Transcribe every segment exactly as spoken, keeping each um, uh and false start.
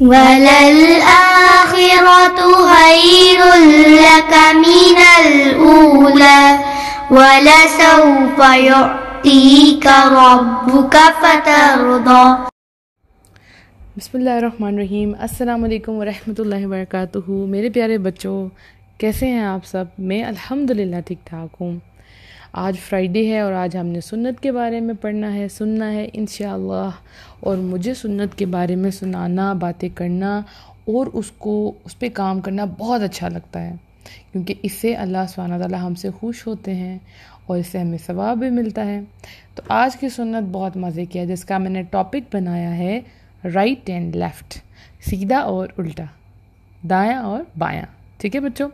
वलल आखिरतु खैरुल luck मिनल ऊला वलसौफा युअतीका रब्बुका फतरदा। बिस्मिल्लाहिर्रहमानिर्रहीम। अस्सलाम वालेकुम वरहमतुल्लाहि वबरकातुहू। मेरे प्यारे बच्चों, कैसे हैं आप सब? मैं अल्हम्दुलिल्लाह ठीक ठाक हूँ। आज फ्राइडे है और आज हमने सुन्नत के बारे में पढ़ना है, सुनना है इंशाअल्लाह। और मुझे सुन्नत के बारे में सुनाना, बातें करना और उसको उस पर काम करना बहुत अच्छा लगता है, क्योंकि इससे अल्लाह सुब्हानहू व तआला हमसे खुश होते हैं और इससे हमें सवाब भी मिलता है। तो आज की सुन्नत बहुत मज़े की है, जिसका मैंने टॉपिक बनाया है राइट एंड लेफ़्ट, सीधा और उल्टा, दायां और बायां। ठीक है बच्चों,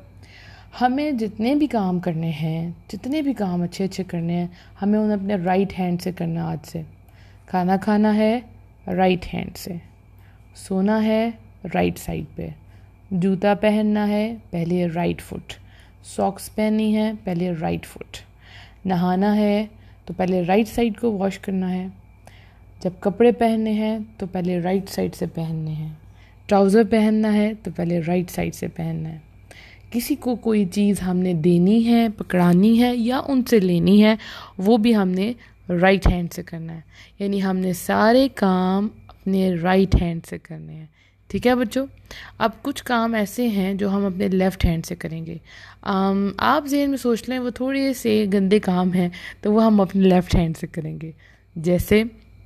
हमें जितने भी काम करने हैं, जितने भी काम अच्छे अच्छे करने हैं, हमें उन्हें अपने राइट हैंड से करना। आज से खाना खाना है राइट हैंड से, सोना है राइट साइड पे, जूता पहनना है पहले राइट फुट, सॉक्स पहननी है पहले राइट फुट, नहाना है तो पहले राइट साइड को वॉश करना है, जब कपड़े पहनने हैं तो पहले राइट साइड से पहनने हैं, ट्राउज़र पहनना है तो पहले राइट साइड से पहनना है। किसी को कोई चीज़ हमने देनी है, पकड़ानी है या उनसे लेनी है, वो भी हमने राइट हैंड से करना है। यानी हमने सारे काम अपने राइट हैंड से करने हैं। ठीक है बच्चों, अब कुछ काम ऐसे हैं जो हम अपने लेफ़्ट हैंड से करेंगे। आम, आप ज़हन में सोच लें वो थोड़े से गंदे काम हैं, तो वो हम अपने लेफ़्ट हैंड से करेंगे। जैसे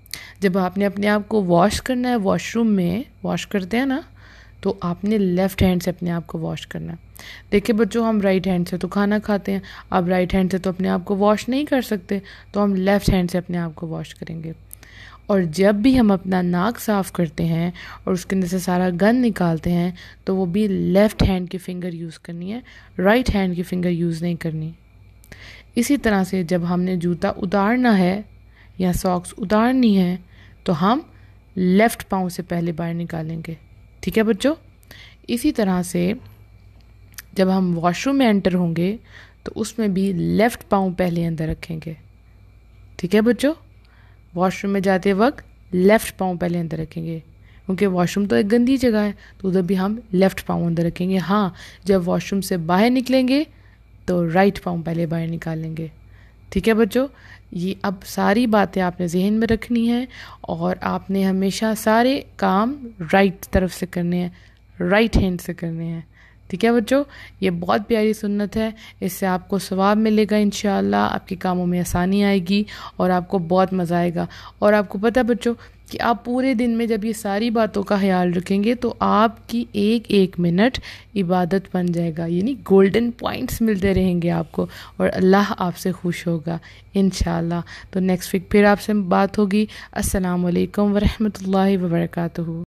जब आपने अपने आप को वॉश करना है, वॉशरूम में वॉश करते हैं ना, तो आपने लेफ़्ट हैंड से अपने आप को वॉश करना है। देखिए बच्चों, हम राइट हैंड से तो खाना खाते हैं, अब राइट हैंड से तो अपने आप को वॉश नहीं कर सकते, तो हम लेफ़्ट हैंड से अपने आप को वॉश करेंगे। और जब भी हम अपना नाक साफ़ करते हैं और उसके अंदर से सारा गंद निकालते हैं, तो वो भी लेफ़्ट हैंड की फ़िंगर यूज़ करनी है, राइट हैंड की फ़िंगर यूज़ नहीं करनी। इसी तरह से जब हमने जूता उतारना है या सॉक्स उतारनी है, तो हम लेफ़्ट पाँव से पहले बाहर निकालेंगे। ठीक है बच्चों, इसी तरह से जब हम वॉशरूम में एंटर होंगे तो उसमें भी लेफ़्ट पाँव पहले अंदर रखेंगे। ठीक है बच्चों, वॉशरूम में जाते वक्त लेफ़्ट पाँव पहले अंदर रखेंगे, क्योंकि वॉशरूम तो एक गंदी जगह है, तो उधर भी हम लेफ़्ट पाँव अंदर रखेंगे। हाँ, जब वॉशरूम से बाहर निकलेंगे तो राइट पाँव पहले बाहर निकालेंगे। ठीक है बच्चों, ये अब सारी बातें आपने जहन में रखनी है और आपने हमेशा सारे काम राइट तरफ से करने हैं, राइट हैंड से करने हैं। ठीक है बच्चों, ये बहुत प्यारी सुन्नत है, इससे आपको सवाब मिलेगा इंशाअल्लाह, आपके कामों में आसानी आएगी और आपको बहुत मज़ा आएगा। और आपको पता है बच्चों कि आप पूरे दिन में जब ये सारी बातों का ख्याल रखेंगे तो आपकी एक एक मिनट इबादत बन जाएगा, यानी गोल्डन पॉइंट्स मिलते रहेंगे आपको और अल्लाह आपसे खुश होगा इंशाअल्लाह। तो नेक्स्ट वीक फिर आपसे बात होगी। अस्सलाम वालेकुम वरहमतुल्लाहि वबरकातुहू।